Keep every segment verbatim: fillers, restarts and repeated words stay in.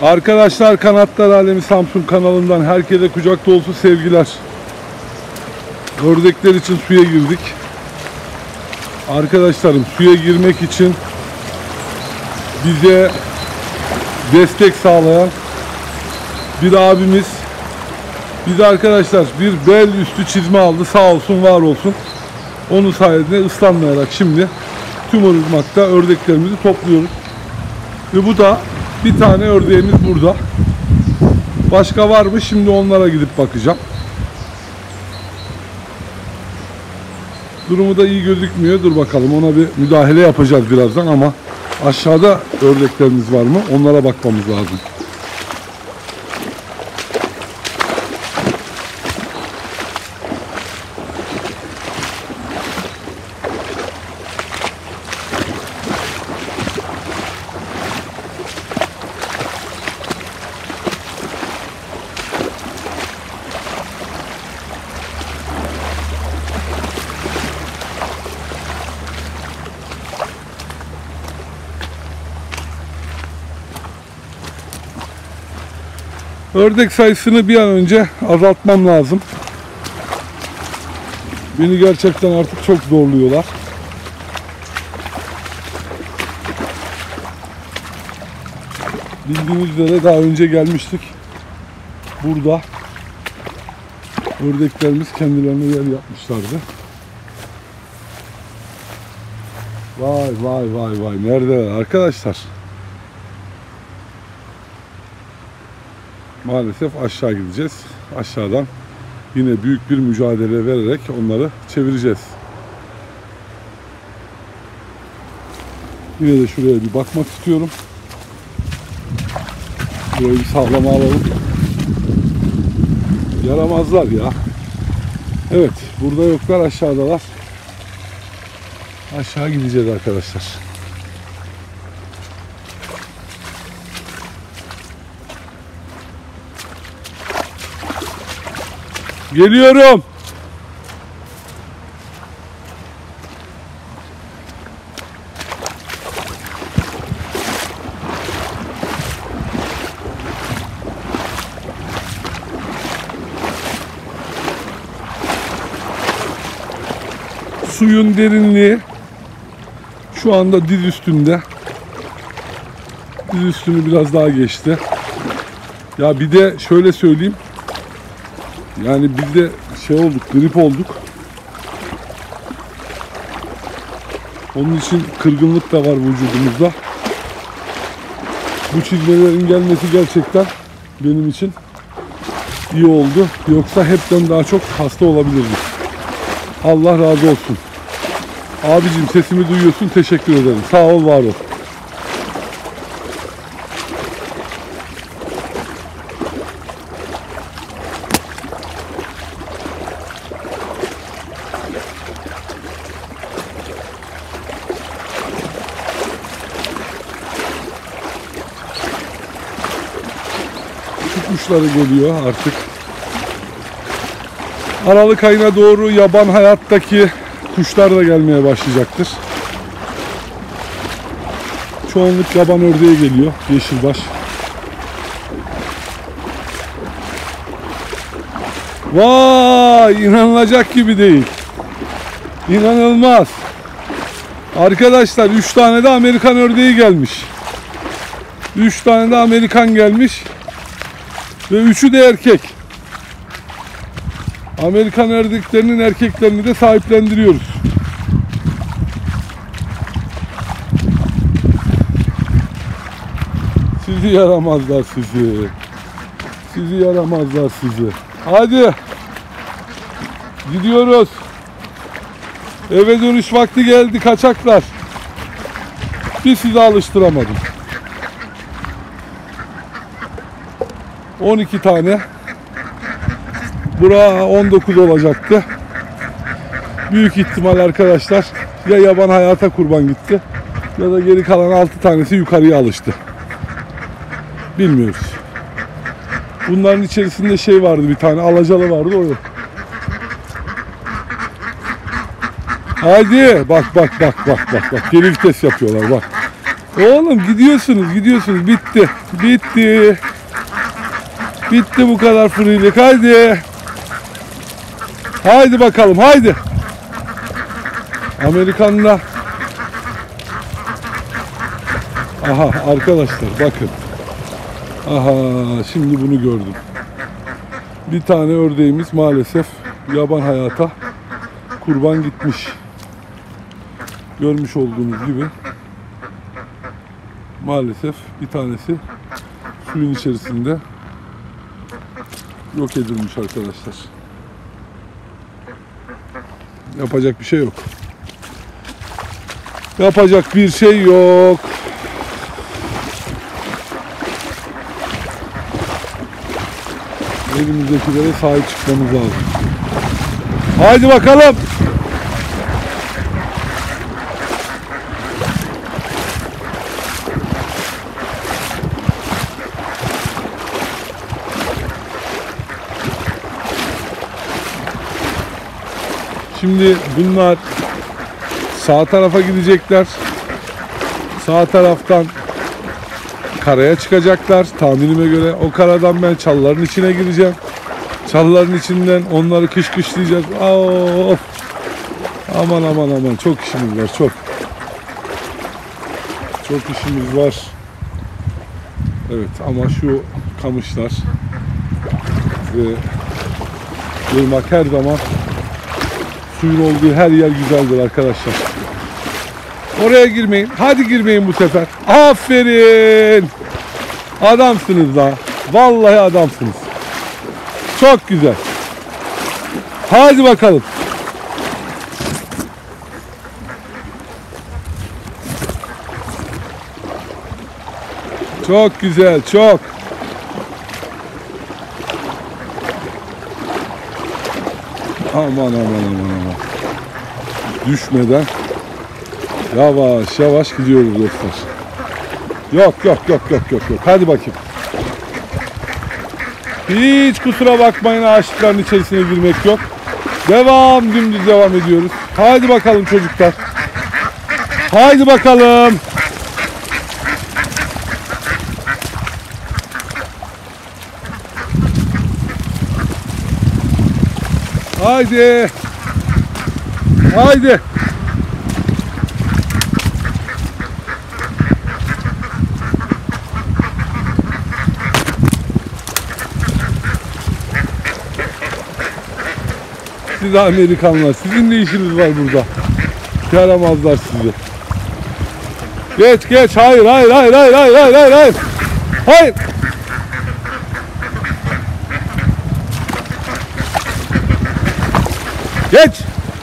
Arkadaşlar, Kanatlar Alemi Samsun kanalından herkese kucak dolusu sevgiler. Ördekler için suya girdik. Arkadaşlarım, suya girmek için bize destek sağlayan bir abimiz bize arkadaşlar bir bel üstü çizme aldı. Sağ olsun, var olsun. Onun sayesinde ıslanmayarak şimdi tüm ırmakta ördeklerimizi topluyoruz. Ve bu da bir tane ördeğimiz burada. Başka var mı? Şimdi onlara gidip bakacağım. Durumu da iyi gözükmüyor. Dur bakalım, ona bir müdahale yapacağız birazdan ama aşağıda ördeklerimiz var mı? Onlara bakmamız lazım. Ördek sayısını bir an önce azaltmam lazım. Beni gerçekten artık çok zorluyorlar. Bildiğiniz üzere daha önce gelmiştik. Burada ördeklerimiz kendilerine yer yapmışlardı. Vay vay vay vay, neredeler arkadaşlar? Maalesef aşağı gideceğiz. Aşağıdan yine büyük bir mücadele vererek onları çevireceğiz. Yine de şuraya bir bakmak istiyorum. Burayı bir sağlama alalım. Yaramazlar ya. Evet, burada yoklar, aşağıdalar. Aşağı gideceğiz arkadaşlar. Geliyorum. Suyun derinliği şu anda diz üstünde. Diz üstünü biraz daha geçti. Ya bir de şöyle söyleyeyim. Yani biz de şey olduk, grip olduk. Onun için kırgınlık da var vücudumuzda. Bu çizmelerin gelmesi gerçekten benim için iyi oldu. Yoksa hepten daha çok hasta olabilirdik. Allah razı olsun. Abicim, sesimi duyuyorsun, teşekkür ederim. Sağ ol, var ol. Kuşları geliyor artık. Aralık ayına doğru yaban hayattaki kuşlar da gelmeye başlayacaktır. Çoğunluk yaban ördeği geliyor. Yeşilbaş. Vay, inanılacak gibi değil. İnanılmaz. Arkadaşlar, üç tane de Amerikan ördeği gelmiş. üç tane de Amerikan gelmiş. Ve üçü de erkek. Amerikan ördeklerinin erkeklerini de sahiplendiriyoruz. Sizi yaramazlar sizi. Sizi yaramazlar sizi. Hadi. Gidiyoruz. Eve dönüş vakti geldi kaçaklar. Bir sizi alıştıramadım. on iki tane. Bura on dokuz olacaktı. Büyük ihtimal arkadaşlar ya yaban hayata kurban gitti ya da geri kalan altı tanesi yukarıya alıştı. Bilmiyoruz. Bunların içerisinde şey vardı, bir tane alacalı vardı, o yok. Hadi bak bak bak bak bak bak, geri vites yapıyorlar bak. Oğlum gidiyorsunuz gidiyorsunuz. Bitti. Bitti. Bitti bu kadar fırıylık. Haydi. Haydi bakalım haydi. Amerikan'da. Aha arkadaşlar bakın. Aha şimdi bunu gördüm. Bir tane ördeğimiz maalesef yaban hayata kurban gitmiş. Görmüş olduğunuz gibi maalesef bir tanesi suyun içerisinde yok edilmiş arkadaşlar. Yapacak bir şey yok. Yapacak bir şey yok. Elimizdekilere sahip çıkmamız lazım. Haydi bakalım. Şimdi bunlar sağ tarafa gidecekler. Sağ taraftan karaya çıkacaklar tahminime göre. O karadan ben çalıların içine gireceğim. Çalıların içinden onları kışkışlayacağız. Of. Aman aman aman çok işimiz var çok. Çok işimiz var. Evet ama şu kamışlar ve ırmak her zaman suyun olduğu her yer güzeldir arkadaşlar. Oraya girmeyin. Hadi girmeyin bu sefer. Aferin. Adamsınız da. Vallahi adamsınız. Çok güzel. Hadi bakalım. Çok güzel, çok. Aman aman aman aman. Düşmeden yavaş yavaş gidiyoruz dostlar. Yok yok yok yok yok yok. Hadi bakayım. Hiç kusura bakmayın, ağaçlıkların içerisine girmek yok. Devam, dümdüz devam ediyoruz. Hadi bakalım çocuklar. Haydi bakalım. Haydi. Haydi. Siz Amerikanlar, sizin ne işiniz var burada? Yaramazlar sizi. Geç geç, hayır hayır hayır hayır hayır hayır hayır hayır. Hayır. Geç.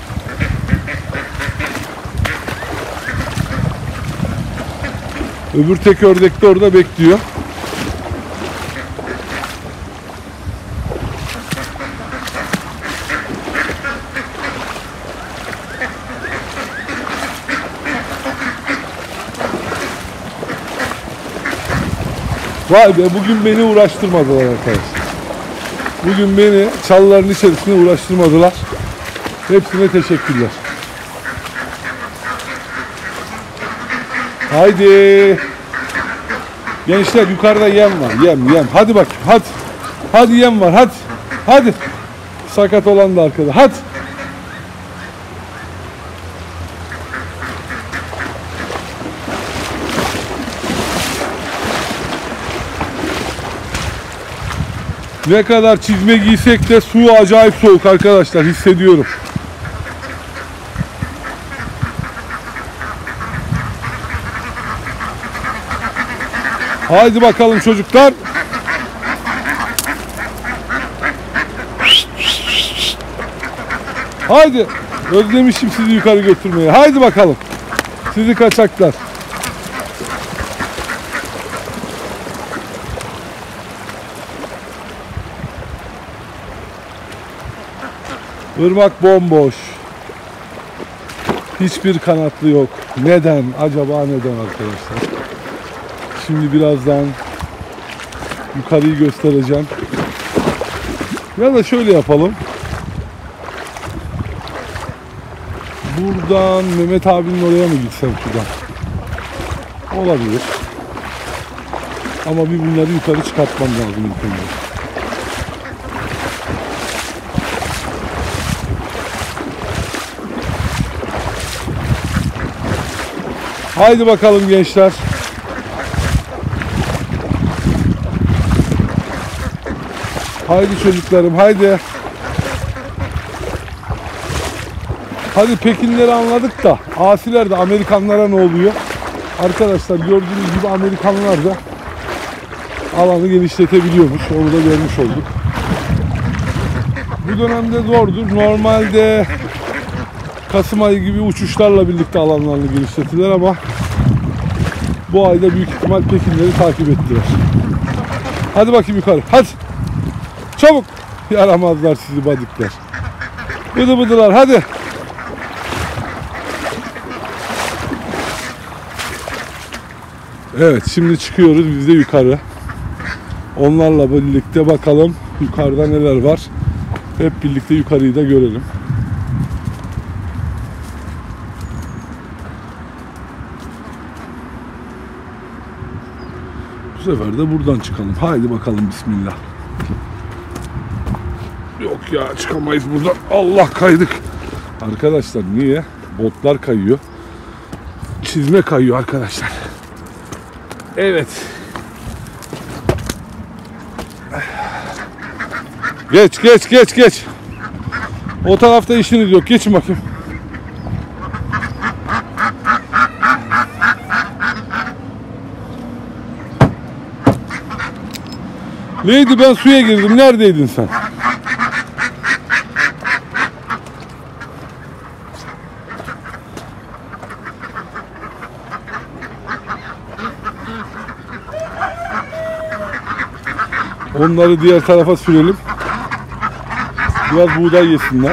Öbür tek ördek de orada bekliyor. Vay be, bugün beni uğraştırmadılar arkadaşlar. Bugün beni çalıların içerisinde uğraştırmadılar. Hepsine teşekkürler. Haydi. Gençler yukarıda yem var. Yem yem. Hadi bak. Hadi. Hadi yem var. Hadi. Hadi. Sakat olan da arkada. Hadi. Ne kadar çizme giysek de su acayip soğuk arkadaşlar, hissediyorum. Haydi bakalım çocuklar. Haydi. Özlemişim sizi yukarı götürmeye. Haydi bakalım. Sizi kaçaklar. Irmak bomboş. Hiçbir kanatlı yok. Neden? Acaba neden arkadaşlar? Şimdi birazdan yukarıyı göstereceğim. Ya da şöyle yapalım. Buradan Mehmet abinin oraya mı gitsem şuradan? Olabilir. Ama bir bunları yukarı çıkartmam lazım ilk önce. Haydi bakalım gençler. Haydi çocuklarım, haydi. Hadi Pekinleri anladık da asilerde Amerikanlara ne oluyor? Arkadaşlar gördüğünüz gibi Amerikanlar da alanı genişletebiliyormuş. Onu da görmüş olduk. Bu dönemde zordur. Normalde Kasım ayı gibi uçuşlarla birlikte alanlarını genişletirler ama bu ayda büyük ihtimal Pekinleri takip ettiler. Hadi bakayım yukarı. Hadi. Çabuk. Yaramazlar sizi badikler. Bıdı bıdılar. Hadi. Evet, şimdi çıkıyoruz biz de yukarı. Onlarla birlikte bakalım yukarıda neler var. Hep birlikte yukarıyı da görelim. Bu sefer de buradan çıkalım. Haydi bakalım bismillah. Yok ya, çıkamayız buradan. Allah, kaydık. Arkadaşlar niye? Botlar kayıyor. Çizme kayıyor arkadaşlar. Evet. Geç geç geç geç. O tarafta işiniz yok. Geçin bakayım. Neydi, ben suya girdim. Neredeydin sen? Onları diğer tarafa sürelim. Biraz buğday yesinler.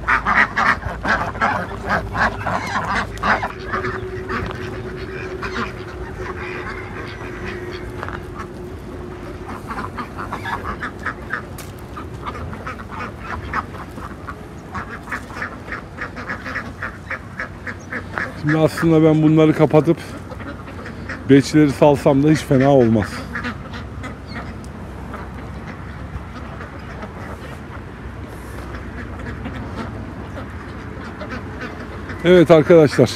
Şimdi aslında ben bunları kapatıp beçleri salsam da hiç fena olmaz. Evet arkadaşlar,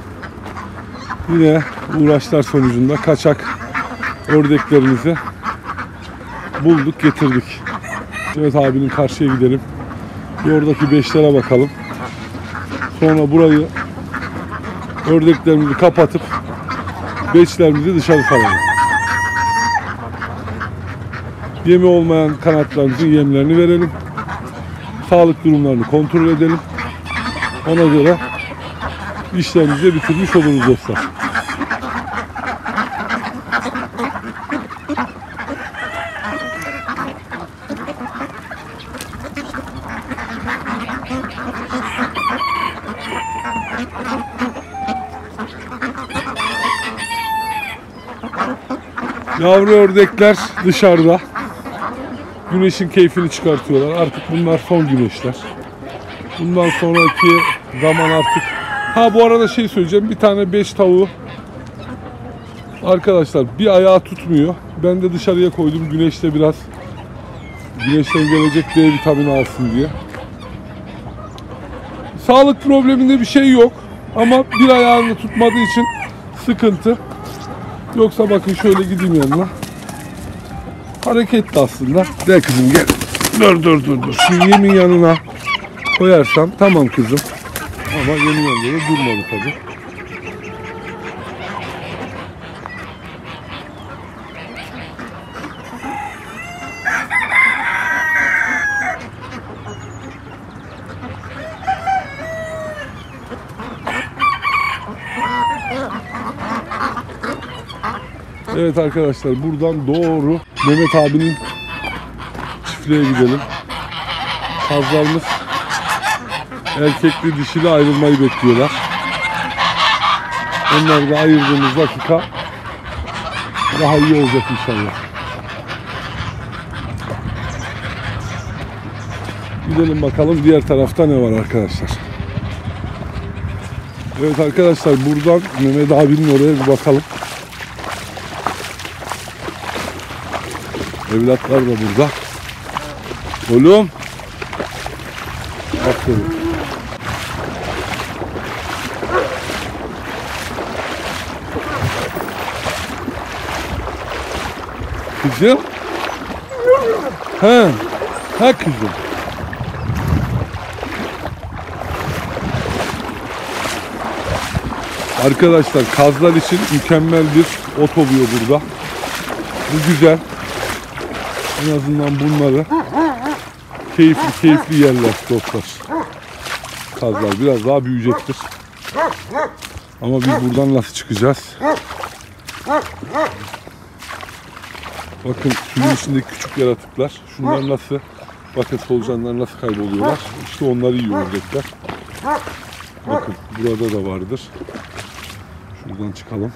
yine uğraşlar sonucunda kaçak ördeklerimizi bulduk, getirdik. Evet abinin karşıya gidelim. Bir oradaki beşlere bakalım. Sonra burayı, ördeklerimizi kapatıp beçlerimizi dışarı salalım. Yemi olmayan kanatlarımızın yemlerini verelim. Sağlık durumlarını kontrol edelim. Ona göre işlerimizi de bitirmiş oluruz dostlar. Yavru ördekler dışarıda. Güneşin keyfini çıkartıyorlar. Artık bunlar son güneşler. Bundan sonraki zaman artık... Ha bu arada şey söyleyeceğim. Bir tane beş tavuğu arkadaşlar bir ayağı tutmuyor. Ben de dışarıya koydum. Güneşte biraz güneşten gelecek D vitamini alsın diye. Sağlık probleminde bir şey yok. Ama bir ayağını tutmadığı için sıkıntı. Yoksa bakın şöyle gideyim yanına. Hareketli aslında. De kızım gel. Dur dur dur dur. Şu yemin yanına koyarsam tamam kızım. Ama yemin yanında da durmadı tabii. Evet arkadaşlar, buradan doğru Mehmet abinin çiftliğe gidelim. Kazlarımız erkekli dişili ayrılmayı bekliyorlar. Onları da ayırdığımız dakika daha iyi olacak inşallah. Gidelim bakalım diğer tarafta ne var arkadaşlar. Evet arkadaşlar, buradan Mehmet abinin oraya bir bakalım. Evlatlar da burada. Oğlum. Aferin. Kızım. Ha. Ha kızım. Arkadaşlar kazlar için mükemmel bir ot oluyor burada. Bu güzel. En azından bunları keyifli keyifli yerler dostlar. Kazlar biraz daha büyüyecektir. Ama biz buradan nasıl çıkacağız? Bakın suyun içindeki küçük yaratıklar. Şunlar nasıl? Bakın solucanlar nasıl kayboluyorlar? İşte onları yiyor ördekler. Bakın burada da vardır. Şuradan çıkalım.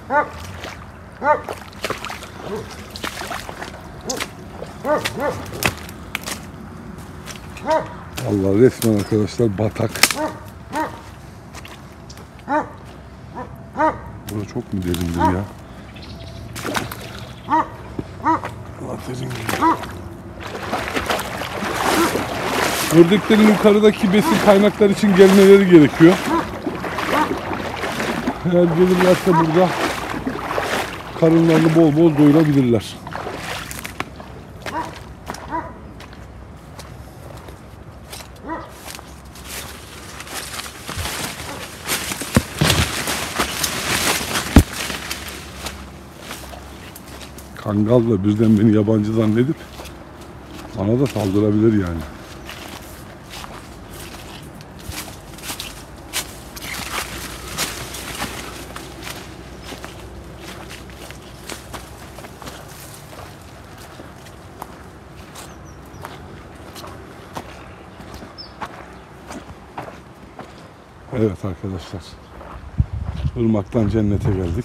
Vallahi resmen arkadaşlar batak. Burası çok mu derindir ya? Allah derin. Ördeklerin yukarıdaki besin kaynakları için gelmeleri gerekiyor. Eğer gelirlerse burada karınlarını bol bol doyurabilirler. Kangal da birden beni yabancı zannedip bana da saldırabilir yani. Evet arkadaşlar, ırmaktan cennete geldik.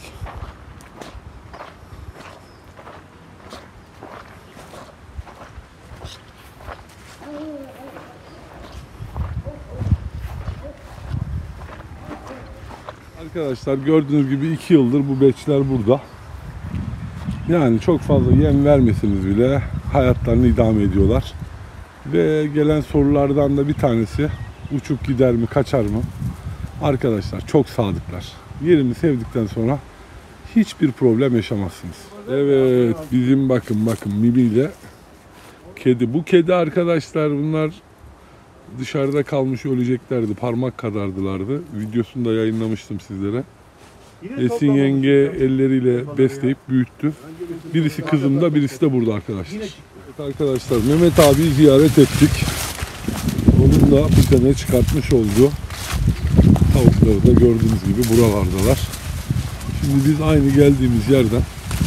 Arkadaşlar gördüğünüz gibi iki yıldır bu beçler burada. Yani çok fazla yem vermeseniz bile hayatlarını idame ediyorlar. Ve gelen sorulardan da bir tanesi, uçup gider mi, kaçar mı? Arkadaşlar çok sadıklar. Yerini sevdikten sonra hiçbir problem yaşamazsınız. Evet, bizim bakın bakın Mimi ile kedi. Bu kedi arkadaşlar, bunlar dışarıda kalmış öleceklerdi. Parmak kadardılardı. Videosunu da yayınlamıştım sizlere. Esin yenge elleriyle besleyip büyüttü. Birisi kızımda, birisi de burada arkadaşlar. Evet arkadaşlar, Mehmet abiyi ziyaret ettik. Onun da bir tane çıkartmış olduğu tavukları da gördüğünüz gibi buralardalar. Şimdi biz aynı geldiğimiz yerden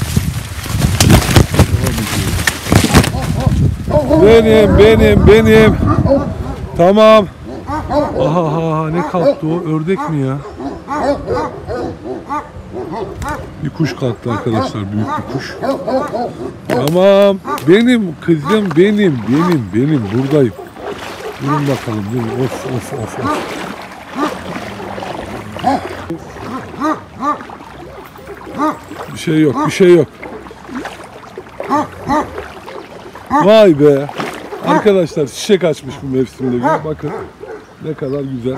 benim benim benim tamam. Aha, aha, ne kalktı o? Ördek mi ya? Bir kuş kalktı arkadaşlar, büyük bir kuş. Tamam, benim kızım, benim benim benim buradayım. Durun bakalım, durun. Of of of of. Bir şey yok, bir şey yok. Vay be. Arkadaşlar çiçek açmış bu mevsimde. Bir bakın ne kadar güzel.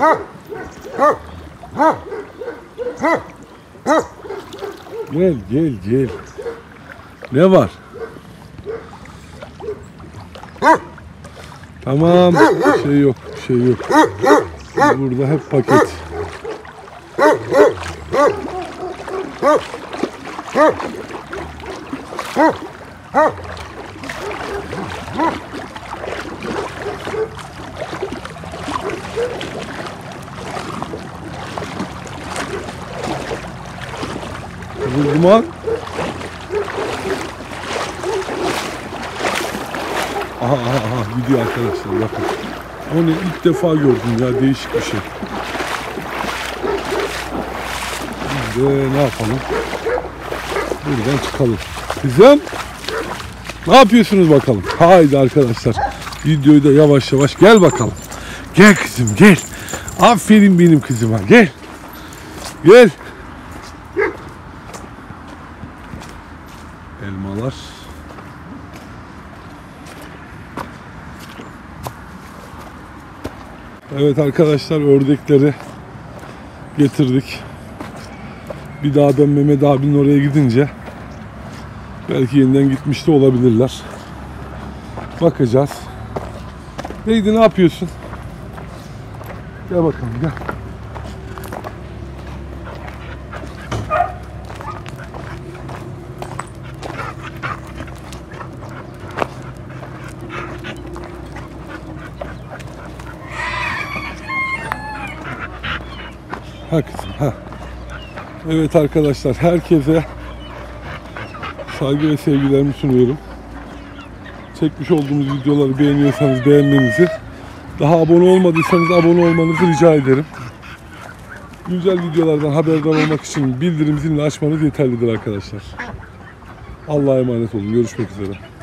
Gel gel gel. Ne var? Tamam. Bir şey yok, bir şey yok. Burada hep paket. Duman. Aha aha aha gidiyor arkadaşlar, bakın. Onu ilk defa gördüm ya, değişik bir şey. Biz de ne yapalım? Buradan çıkalım. Kızım, ne yapıyorsunuz bakalım? Haydi arkadaşlar, videoyu da yavaş yavaş gel bakalım. Gel kızım gel. Aferin benim kızıma, gel. Gel. Elmalar. Evet arkadaşlar, ördekleri getirdik. Bir daha ben Mehmet abinin oraya gidince belki yeniden gitmiş de olabilirler. Bakacağız. Neydi, ne yapıyorsun? Gel bakalım, gel. Ha kızım, ha. Evet arkadaşlar, herkese saygı ve sevgilerimi sunuyorum. Çekmiş olduğumuz videoları beğeniyorsanız beğenmenizi, daha abone olmadıysanız abone olmanızı rica ederim. Güncel videolardan haberdar olmak için bildirim zilini açmanız yeterlidir arkadaşlar. Allah'a emanet olun. Görüşmek üzere.